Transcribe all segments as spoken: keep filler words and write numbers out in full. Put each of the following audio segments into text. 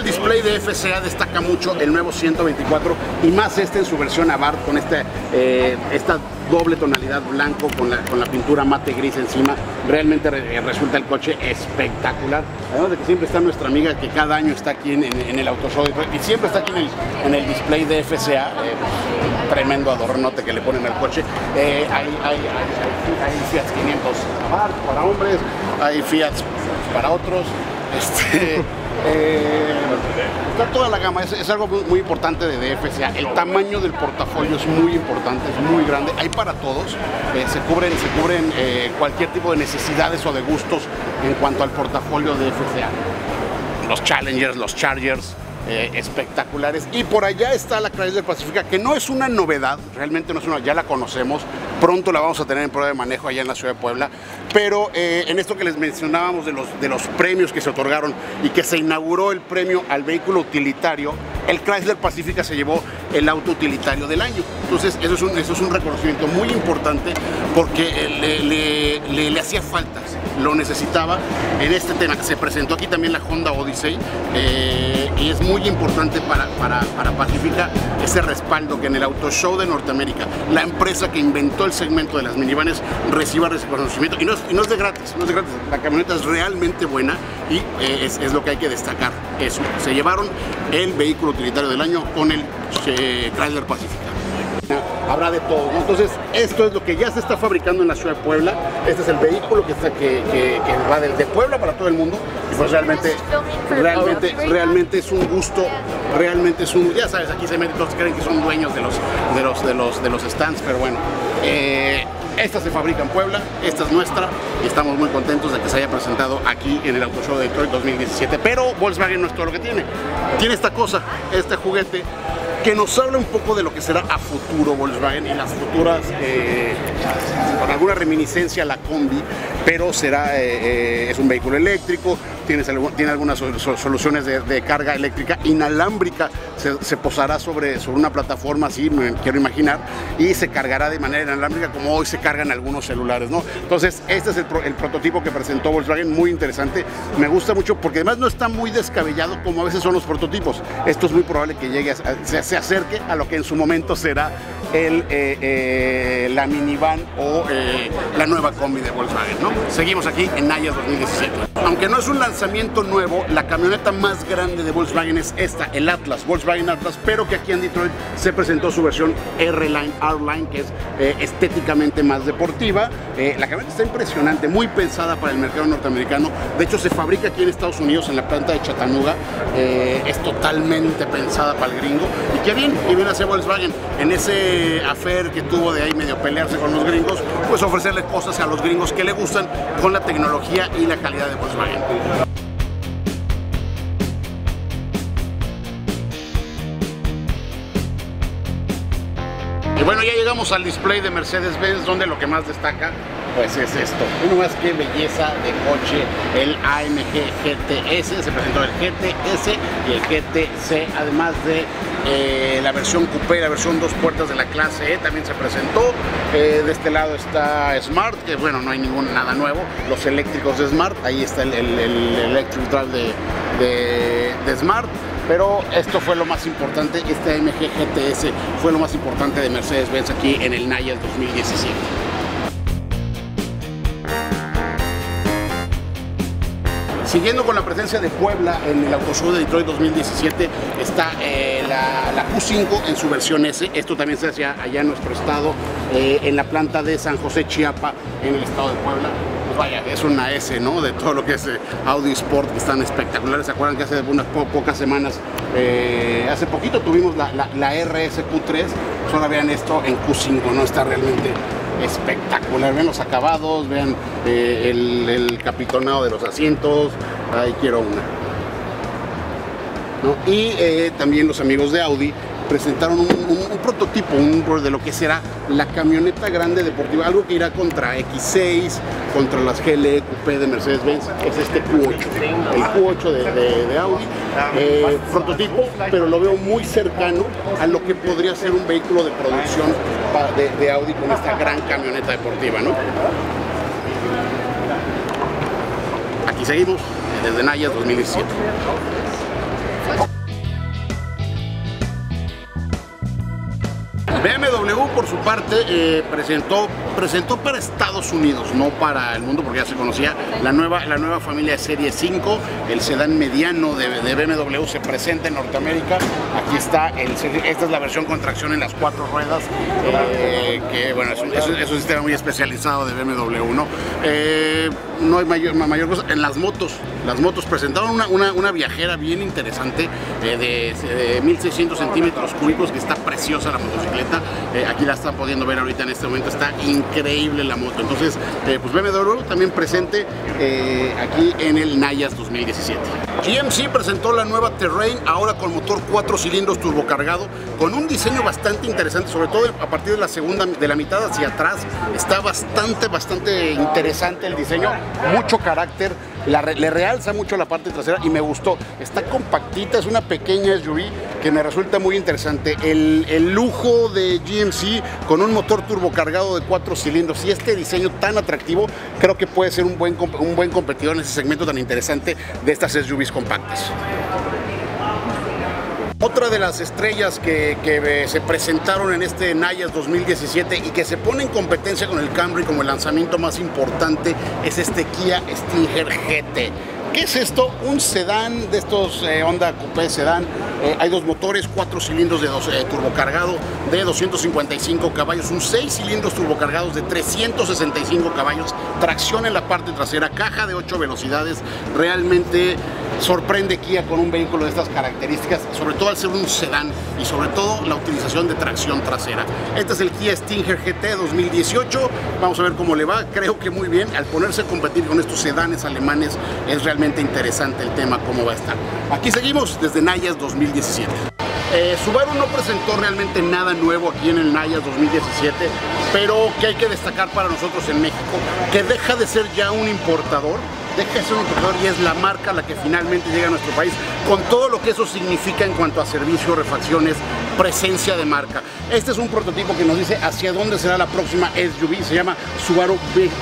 display de F C A destaca mucho el nuevo ciento veinticuatro y más este en su versión Abarth con este, eh, esta doble tonalidad blanco con la, con la pintura mate gris encima. Realmente re, resulta el coche espectacular. Además de que siempre está nuestra amiga que cada año está aquí en, en, en el Auto Show y siempre está aquí en el, en el display de F C A. Eh, tremendo adornote que le ponen al coche. Eh, hay, hay, hay, hay, hay Fiat quinientos Abarth para hombres, hay Fiat para otros. Este, eh, está toda la gama, es, es algo muy, muy importante de, de F C A. El tamaño del portafolio es muy importante, es muy grande, hay para todos, eh, se cubren, se cubren eh, cualquier tipo de necesidades o de gustos en cuanto al portafolio de F C A. Los Challengers, los Chargers, Eh, espectaculares, y por allá está la Chrysler Pacifica, que no es una novedad, realmente no es una, ya la conocemos, pronto la vamos a tener en prueba de manejo allá en la ciudad de Puebla, pero eh, en esto que les mencionábamos de los, de los premios que se otorgaron y que se inauguró el premio al vehículo utilitario, el Chrysler Pacifica se llevó el auto utilitario del año. Entonces eso es un, eso es un reconocimiento muy importante porque le, le, le, le hacía falta, lo necesitaba en este tema. Se presentó aquí también la Honda Odyssey, eh, y es muy importante para, para, para Pacifica ese respaldo que en el Auto Show de Norteamérica, la empresa que inventó el segmento de las minivanes, reciba reconocimiento, y no es, y no es de gratis, no es de gratis. La camioneta es realmente buena y eh, es, es lo que hay que destacar. Eso, se llevaron el vehículo utilitario del año con el eh, Chrysler Pacifica. Habrá de todo, ¿no? Entonces esto es lo que ya se está fabricando en la ciudad de Puebla. Este es el vehículo que, está, que, que, que va de, de Puebla para todo el mundo, y pues realmente realmente realmente es un gusto, realmente es un, ya sabes, aquí se meten, todos creen que son dueños de los de los de los de los stands, pero bueno, eh, esta se fabrica en Puebla, esta es nuestra y estamos muy contentos de que se haya presentado aquí en el Auto Show de Detroit dos mil diecisiete. Pero Volkswagen no es todo lo que tiene, tiene esta cosa, este juguete que nos habla un poco de lo que será a futuro Volkswagen y las futuras, eh, con alguna reminiscencia a la Combi, pero será, eh, eh, es un vehículo eléctrico, tiene, tiene algunas soluciones de, de carga eléctrica inalámbrica, se, se posará sobre, sobre una plataforma así, me quiero imaginar, y se cargará de manera inalámbrica como hoy se cargan algunos celulares, ¿no? Entonces este es el, el prototipo que presentó Volkswagen, muy interesante, me gusta mucho porque además no está muy descabellado como a veces son los prototipos. Esto es muy probable que llegue a, se, se acerque a lo que en su momento será el, eh, eh, la minivan o eh, la nueva combi de Volkswagen, ¿no? Seguimos aquí en Nayas dos mil diecisiete. Aunque no es un lanzamiento nuevo, la camioneta más grande de Volkswagen es esta, el Atlas, Volkswagen Atlas, pero que aquí en Detroit se presentó su versión R-Line, R-Line, que es eh, estéticamente más deportiva. Eh, la camioneta está impresionante, muy pensada para el mercado norteamericano. De hecho, se fabrica aquí en Estados Unidos, en la planta de Chattanooga. Eh, es totalmente pensada para el gringo. Y qué bien, y bien hacia Volkswagen en ese affair que tuvo de ahí medio pelearse con los gringos, pues ofrecerle cosas a los gringos que le gustan con la tecnología y la calidad de Volkswagen. Y bueno, ya llegamos al display de Mercedes-Benz, donde lo que más destaca pues es esto. Uno más que belleza de coche, el A M G G T S, se presentó el G T S y el G T C, además de eh, la versión coupé, la versión dos puertas de la clase E también se presentó. Eh, de este lado está Smart, que bueno, no hay ningún nada nuevo, los eléctricos de Smart, ahí está el, el, el Electric Drive de, de, de Smart. Pero esto fue lo más importante, este A M G G T S fue lo más importante de Mercedes-Benz aquí en el Nayas dos mil diecisiete. Siguiendo con la presencia de Puebla en el Auto Show de Detroit dos mil diecisiete, está eh, la, la Q cinco en su versión S. Esto también se hace allá en nuestro estado, eh, en la planta de San José, Chiapa, en el estado de Puebla. Pues vaya, es una S, ¿no? De todo lo que es eh, Audi Sport, que están espectaculares. ¿Se acuerdan que hace unas po pocas semanas, eh, hace poquito tuvimos la, la, la R S Q tres? Pues ahora vean esto en Q cinco, ¿no? Está realmente espectacular. Vean los acabados, vean eh, el, el capitonado de los asientos. Ahí quiero una, ¿no? Y eh, también los amigos de Audi presentaron un, un, un prototipo un, de lo que será la camioneta grande deportiva, algo que irá contra X seis, contra las G L E Coupé de Mercedes-Benz. Es este Q ocho, el Q ocho de, de, de Audi, eh, prototipo, pero lo veo muy cercano a lo que podría ser un vehículo de producción de, de Audi con esta gran camioneta deportiva, ¿no? Aquí seguimos desde Nayas dos mil diecisiete. B M W, por su parte, eh, presentó, presentó para Estados Unidos, no para el mundo, porque ya se conocía, la nueva, la nueva familia de Serie cinco, el sedán mediano de, de B M W se presenta en Norteamérica. Aquí está, el, esta es la versión con tracción en las cuatro ruedas, eh, que bueno, es un, es, un, es un sistema muy especializado de B M W, ¿no? Eh, no hay mayor, mayor cosa. En las motos, las motos presentaron una, una, una viajera bien interesante, eh, de, de mil seiscientos centímetros cúbicos, que está preciosa la motocicleta. Eh, aquí la están pudiendo ver ahorita en este momento, está increíble la moto. Entonces, eh, pues B M W también presente eh, aquí en el Nayas dos mil diecisiete. G M C presentó la nueva Terrain, ahora con motor cuatro cilindros turbocargado, con un diseño bastante interesante, sobre todo a partir de la segunda, de la mitad hacia atrás. Está bastante, bastante interesante el diseño, mucho carácter, la, le realza mucho la parte trasera y me gustó. Está compactita, es una pequeña S U V que me resulta muy interesante. El, el lujo de G M C con un motor turbocargado de cuatro cilindros y este diseño tan atractivo, creo que puede ser un buen, un buen competidor en ese segmento tan interesante de estas S U Vs compactas. Otra de las estrellas que, que se presentaron en este Nayas dos mil diecisiete y que se pone en competencia con el Camry como el lanzamiento más importante es este Kia Stinger G T. ¿Qué es esto? Un sedán de estos eh, Honda Coupé sedán. Eh, hay dos motores, cuatro cilindros de dos, eh, turbocargado de doscientos cincuenta y cinco caballos, un seis cilindros turbocargados de trescientos sesenta y cinco caballos, tracción en la parte trasera, caja de ocho velocidades. Realmente sorprende Kia con un vehículo de estas características, sobre todo al ser un sedán y sobre todo la utilización de tracción trasera. Este es el Kia Stinger G T dos mil dieciocho. Vamos a ver cómo le va. Creo que muy bien. Al ponerse a competir con estos sedanes alemanes es realmente interesante el tema, cómo va a estar. Aquí seguimos desde Nayas dos mil diecisiete. Eh, Subaru no presentó realmente nada nuevo aquí en el Nayas dos mil diecisiete, pero que hay que destacar para nosotros en México, que deja de ser ya un importador, deja de ser un importador y es la marca la que finalmente llega a nuestro país, con todo lo que eso significa en cuanto a servicio, refacciones, presencia de marca. Este es un prototipo que nos dice hacia dónde será la próxima S U V, se llama Subaru B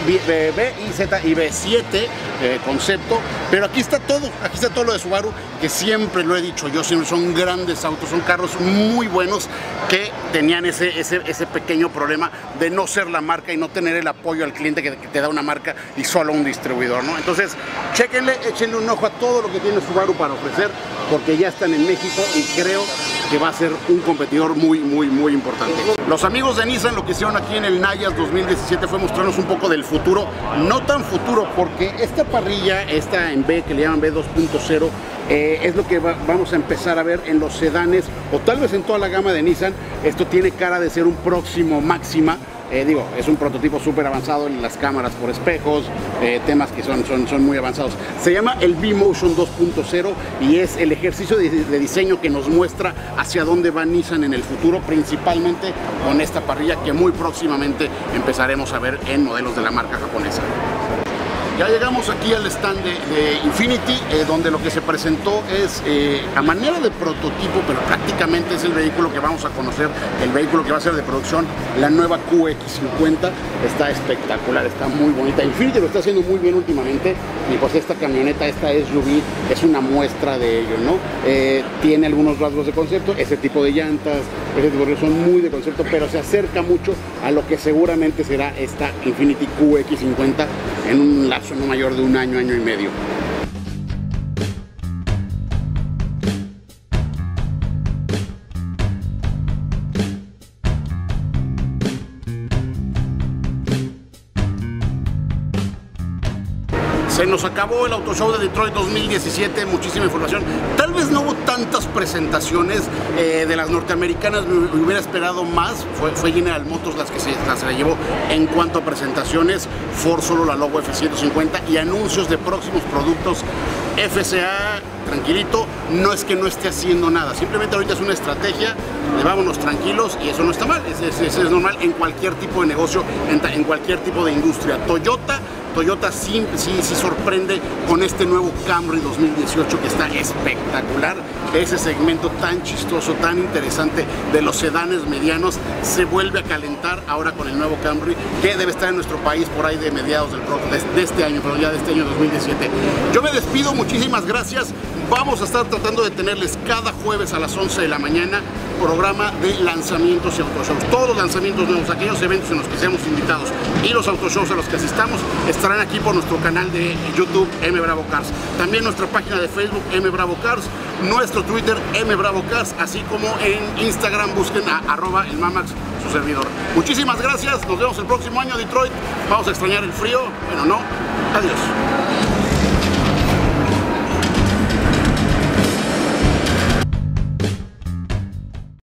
I Z I V siete eh, concepto, pero aquí está todo, aquí está todo lo de Subaru, que siempre lo he dicho yo, siempre son grandes autos, son carros muy buenos que tenían ese, ese, ese pequeño problema de no ser la marca y no tener el apoyo al cliente que, que te da una marca y solo un distribuidor, ¿no? Entonces, chéquenle, échenle un ojo a todo lo que tiene Subaru para ofrecer, porque ya están en México y creo que va a ser un competidor muy, muy, muy importante. Los amigos de Nissan lo que hicieron aquí en el Nayas dos mil diecisiete fue mostrarnos un poco del futuro, no tan futuro, porque esta parrilla, esta en B, que le llaman B dos punto cero, eh, es lo que va, vamos a empezar a ver en los sedanes, o tal vez en toda la gama de Nissan. Esto tiene cara de ser un próximo Máxima. Eh, digo, es un prototipo súper avanzado en las cámaras por espejos, eh, temas que son, son, son muy avanzados. Se llama el V-Motion dos punto cero y es el ejercicio de, de diseño que nos muestra hacia dónde va Nissan en el futuro, principalmente con esta parrilla que muy próximamente empezaremos a ver en modelos de la marca japonesa. Ya llegamos aquí al stand de, de Infiniti, eh, donde lo que se presentó es eh, a manera de prototipo, pero prácticamente es el vehículo que vamos a conocer, el vehículo que va a ser de producción, la nueva Q X cincuenta. Está espectacular, está muy bonita. Infiniti lo está haciendo muy bien últimamente y pues esta camioneta, esta S U V, es una muestra de ello, ¿no? Eh, tiene algunos rasgos de concepto, ese tipo de llantas, ese tipo de son muy de concepto, pero se acerca mucho a lo que seguramente será esta Infiniti Q X cincuenta en un lapso no mayor de un año, año y medio. Se nos acabó el Auto Show de Detroit dos mil diecisiete, muchísima información. Tal vez no hubo tantas presentaciones eh, de las norteamericanas, me, me hubiera esperado más. Fue, fue General Motors las que se las se llevó en cuanto a presentaciones. Ford solo la Logo F ciento cincuenta y anuncios de próximos productos. F C A, tranquilito, no es que no esté haciendo nada, simplemente ahorita es una estrategia de vámonos tranquilos y eso no está mal, es, es, es normal en cualquier tipo de negocio, en, en cualquier tipo de industria. Toyota Toyota sí, sí, sí sorprende con este nuevo Camry dos mil dieciocho que está espectacular. Ese segmento tan chistoso, tan interesante de los sedanes medianos se vuelve a calentar ahora con el nuevo Camry, que debe estar en nuestro país por ahí de mediados del, de, de este año, pero ya de este año dos mil diecisiete. Yo me despido, muchísimas gracias. Vamos a estar tratando de tenerles cada jueves a las once de la mañana programa de lanzamientos y autoshows. Todos los lanzamientos nuevos, aquellos eventos en los que seamos invitados y los autoshows a los que asistamos estarán aquí por nuestro canal de YouTube M Bravo Cars. También nuestra página de Facebook M Bravo Cars, nuestro Twitter M Bravo Cars, así como en Instagram busquen a arroba el Mamax, su servidor. Muchísimas gracias, nos vemos el próximo año, Detroit. Vamos a extrañar el frío, bueno, no. Adiós.